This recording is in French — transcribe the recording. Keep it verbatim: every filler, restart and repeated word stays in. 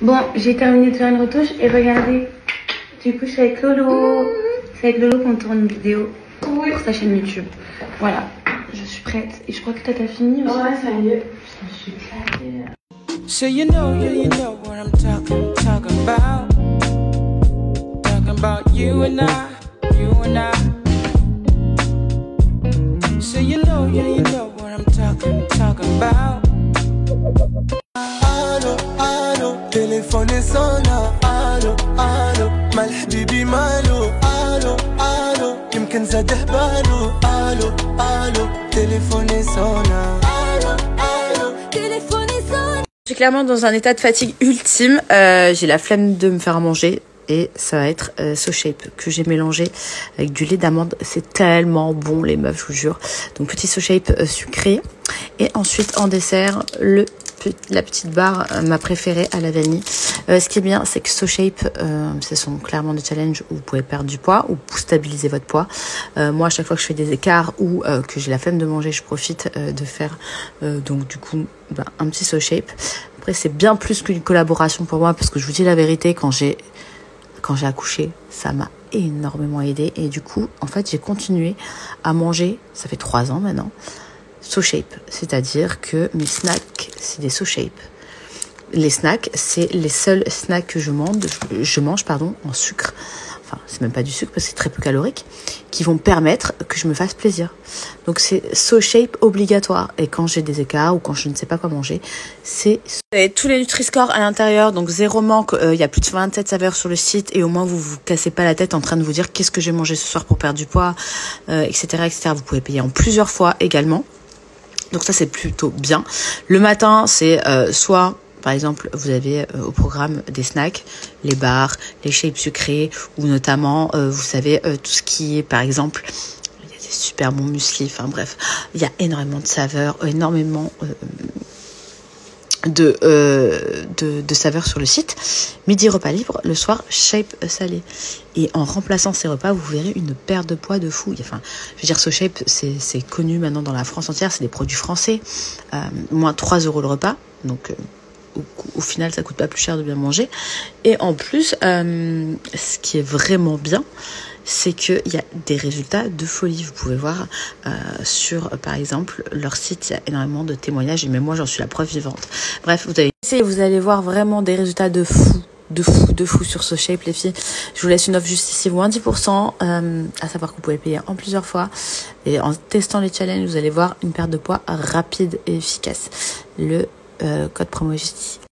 Bon, j'ai terminé de faire une retouche et regardez. Du coup, je suis avec Lolo. C'est avec Lolo qu'on tourne une vidéo oui. pour sa chaîne YouTube. Voilà, je suis prête. Et je crois que toi, t'as fini aussi. Ouais, ça y est. Je me suis éclatée. So you know, you, you know what I'm talking, talking about. Talking about you and I, you and I. So you know, you, you know what I'm talking, talking about. Allo, allo, téléphone sonne. Allo, allo, mal حبيبي مالو. Allo, allo, يمكن زاده بالو. Allo, allo, téléphone sonne. Allo, allo, téléphone sonne. Je suis clairement dans un état de fatigue ultime. Euh, j'ai la flemme de me faire à manger. Et ça va être euh, SoShape que j'ai mélangé avec du lait d'amande. C'est tellement bon les meufs, je vous jure. Donc petit SoShape euh, sucré. Et ensuite en dessert, le la petite barre, euh, ma préférée à la vanille. Euh, ce qui est bien, c'est que SoShape, euh, ce sont clairement des challenges où vous pouvez perdre du poids ou stabiliser votre poids. Euh, moi, à chaque fois que je fais des écarts ou euh, que j'ai la flemme de manger, je profite euh, de faire euh, donc du coup bah, un petit SoShape. Après, c'est bien plus qu'une collaboration pour moi parce que je vous dis la vérité, quand j'ai quand j'ai accouché, ça m'a énormément aidé et du coup, en fait, j'ai continué à manger. Ça fait trois ans maintenant. SoShape, c'est-à-dire que mes snacks, c'est des SoShape. Les snacks, c'est les seuls snacks que je mange, je mange pardon, en sucre. Enfin, c'est même pas du sucre parce que c'est très peu calorique, qui vont permettre que je me fasse plaisir. Donc c'est SoShape obligatoire. Et quand j'ai des écarts ou quand je ne sais pas quoi manger, c'est tous les Nutri-Score à l'intérieur, donc zéro manque. Il euh, y a plus de vingt-sept saveurs sur le site et au moins vous vous cassez pas la tête en train de vous dire qu'est-ce que j'ai mangé ce soir pour perdre du poids, euh, et cetera, et cetera. Vous pouvez payer en plusieurs fois également. Donc ça, c'est plutôt bien. Le matin, c'est euh, soit, par exemple, vous avez euh, au programme des snacks, les bars, les shapes sucrés, ou notamment, euh, vous savez, euh, tout ce qui est, par exemple, il y a des super bons muesli, enfin bref, il y a énormément de saveurs, énormément euh, de, euh, de, de saveurs sur le site. Midi, repas libre, le soir, shape salé. Et en remplaçant ces repas, vous verrez une perte de poids de fou. Enfin, je veux dire, SoShape, c'est, c'est connu maintenant dans la France entière. C'est des produits français. Euh, moins trois euros le repas. Donc, euh, au, au final, ça coûte pas plus cher de bien manger. Et en plus, euh, ce qui est vraiment bien, c'est qu'il y a des résultats de folie. Vous pouvez voir euh, sur, par exemple, leur site, il y a énormément de témoignages. Et même moi, j'en suis la preuve vivante. Bref, vous allez essayer, vous allez voir vraiment des résultats de fou. de fou, de fou sur SoShape, les filles. Je vous laisse une offre juste ici, moins dix pour cent, euh, à savoir que vous pouvez payer en plusieurs fois. Et en testant les challenges, vous allez voir une perte de poids rapide et efficace. Le euh, code promo est juste ici.